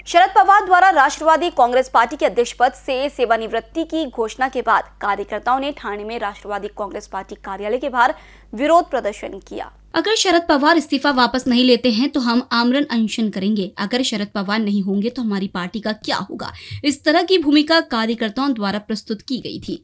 शरद पवार द्वारा राष्ट्रवादी कांग्रेस पार्टी के अध्यक्ष पद से सेवानिवृत्ति की घोषणा के बाद कार्यकर्ताओं ने ठाणे में राष्ट्रवादी कांग्रेस पार्टी कार्यालय के बाहर विरोध प्रदर्शन किया। अगर शरद पवार इस्तीफा वापस नहीं लेते हैं तो हम आमरण अनशन करेंगे। अगर शरद पवार नहीं होंगे तो हमारी पार्टी का क्या होगा। इस तरह की भूमिका कार्यकर्ताओं द्वारा प्रस्तुत की गई थी।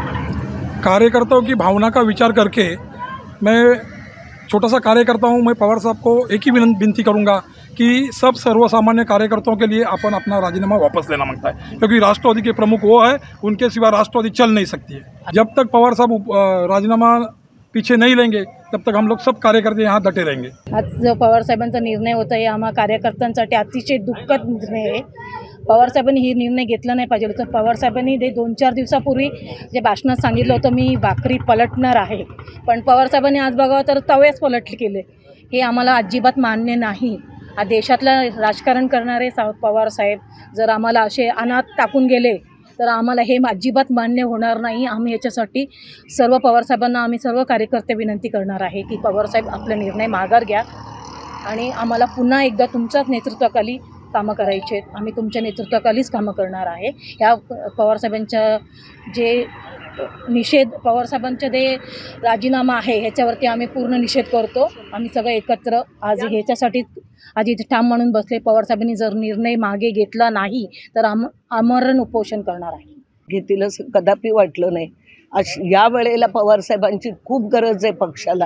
कार्यकर्ताओं की भावना का विचार करके मैं छोटा सा कार्यकर्ता हूँ। मैं पवार साहब को एक ही विनती करूँगा कि सब सर्वसामान्य कार्यकर्ताओं के लिए अपन अपना राजीनामा वापस लेना मांगता है, क्योंकि राष्ट्रवादी के प्रमुख वो है, उनके सिवा राष्ट्रवादी चल नहीं सकती है। जब तक पवार साहब राजीनामा पीछे नहीं लेंगे तब तक हम लोग सब कार्यकर्ते यहाँ डटे रहेंगे। आज जो पवार साहेबांचा निर्णय होता है आम्हा कार्यकर्त्यांसाठी अतिशय दुःखद निर्णय आहे। पवार साहेबांनी ही निर्णय घेतला नाही पाहिजे होता। पवार साहेबांनी 2-4 दिवसापूर्वी जे भाषणात सांगितलं होतं मी भाकरी पलटणार आहे, पण पवार साहेबांनी आज बघावं तर तवेच पलटले केले। हे आम्हाला अजिबात मान्य नाही। हा देशातलं राजकारण करणारे पवार साहेब जर आम्हाला असे अनाथ टाकून गेले तर आम्हाला हे अजिबात मान्य होणार नाही। आम्ही याच्यासाठी सर्व पवार साहेबांना आम्ही सर्व कार्यकर्ते विनंती करणार आहे की पवार साहेब आपला निर्णय माघार घ्या आणि आम्हाला पुन्हा एकदा तुमच्याच नेतृत्वाखाली कामं करायची आहेत। आम्ही तुमच्या नेतृत्वाखालीच कामं करणार आहे। ह्या पवार साहेबांच्या जे निषेध पवार साहेबांचा जे राजीनामा आहे ह्याच्यावरती आम्ही पूर्ण निषेध करतो। आम्ही सगळे एकत्र आज ह्याच्यासाठी आज इथे ठाम म्हणून बसले। पवार साहेबांनी जर निर्णय मागे घेतला नाही तर आमरण उपोषण करणार आहे। घेतील असं कदापि वाटलं नाही। आज या वेळेला पवार साहेबांची खूप गरज आहे पक्षाला,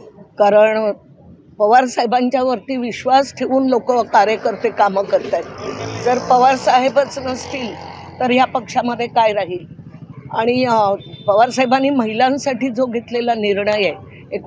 कारण पवार साहेबांच्यावरती विश्वास ठेवून लोक कार्यकर्ते कामं करत आहेत। जर पवार साहेबच नसतील तर ह्या पक्षामध्ये काय राहील। आणि पवार साहेबांनी महिलांसाठी जो घेतलेला निर्णय आहे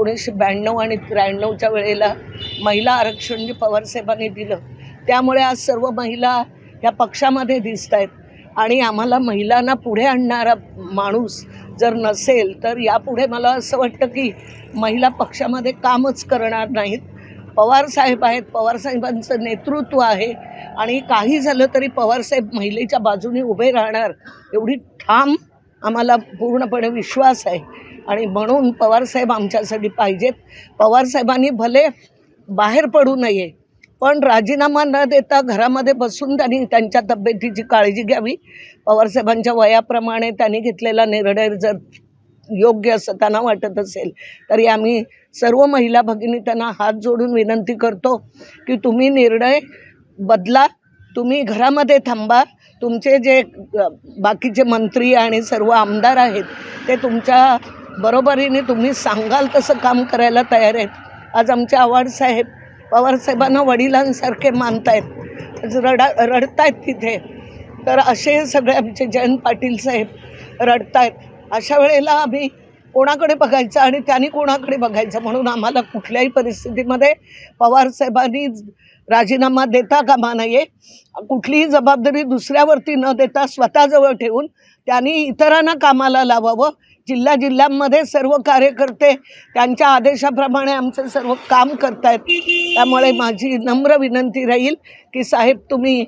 1992 आणि 93च्या वेळेला महिला आरक्षण जे पवार साहेबांनी दिलं, त्यामुळे आज सर्व महिला ह्या पक्षामध्ये दिसत आहेत। आणि आम्हाला महिलांना पुढे आणणारा माणूस जर नसेल तर यापुढे मला असं वाटतं की महिला पक्षामध्ये कामच करणार नाहीत। पवार साहेब आहेत, पवार साहेबांचं नेतृत्व आहे आणि काही झालं तरी पवार साहेब महिलेच्या बाजूने उभे राहणार एवढी ठाम आम्हाला पूर्णपणे विश्वास आहे। आणि म्हणून पवार साहेब आमच्यासाठी पाहिजेत। पवार साहेबांनी भले बाहेर पडू नये, पण राजीनामा न देता घरामध्ये बसून त्यांनी त्यांच्या तब्येतीची काळजी घ्यावी। पवार साहेबांच्या वयाप्रमाणे त्यांनी घेतलेला निर्णय जर योग्य असं त्यांना वाटत असेल तरी आम्ही सर्व महिला भगिनी त्यांना हात जोडून विनंती करतो की तुम्ही निर्णय बदला, तुम्ही घरामध्ये थांबा। तुमचे जे बाकीचे मंत्री आणि सर्व आमदार आहेत ते तुमच्या बरोबरीने तुम्ही सांगाल तसं काम करायला तयार आहेत। आज आमचे आव्हाड साहेब पवार साहेबांना वडिलांसारखे मानतायत, रडतायत तिथे। तर असे सगळे आमचे जयंत पाटील साहेब रडतायत। अशा वेळेला आम्ही कोणाकडे बघायचं आणि त्यांनी कोणाकडे बघायचं, म्हणून आम्हाला कुठल्याही परिस्थितीमध्ये पवार साहेबांनी राजीनामा देता कामा नये। कुठलीही जबाबदारी दुसऱ्यावरती न देता स्वतःजवळ ठेवून त्यांनी इतरांना कामाला लावावं। जिल्ह्यामध्ये सर्व कार्यकर्ते त्यांच्या आदेशाप्रमाणे आमचं सर्व काम करतायत। त्यामुळे माझी नम्र विनंती राहील की साहेब तुम्ही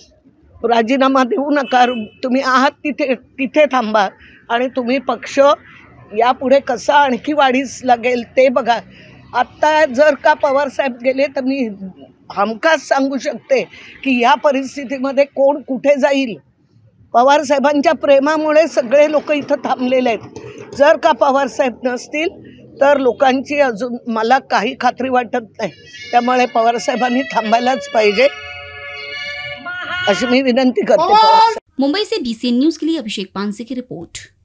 राजीनामा देऊ नका, तुम्ही आहात तिथे थांबा आणि तुम्ही पक्ष यापुढे कसा आणखी वाढीस लागेल ते बघा। आत्ता जर का पवार साहेब गेले तर मी हमखास सांगू शकते की या परिस्थितीमध्ये कोण कुठे जाईल। पवार साहेबांच्या प्रेमामुळे सगळे लोक इथं थांबलेले आहेत। जर का पवार साहेब नसतील तर लोकांची अजून मला काही खात्री वाटत नाही। त्यामुळे पवार साहेबांनी थांबायलाच पाहिजे अशी मी विनंती करते। मुंबई से BCN न्यूज के लिए अभिषेक पानसे की रिपोर्ट।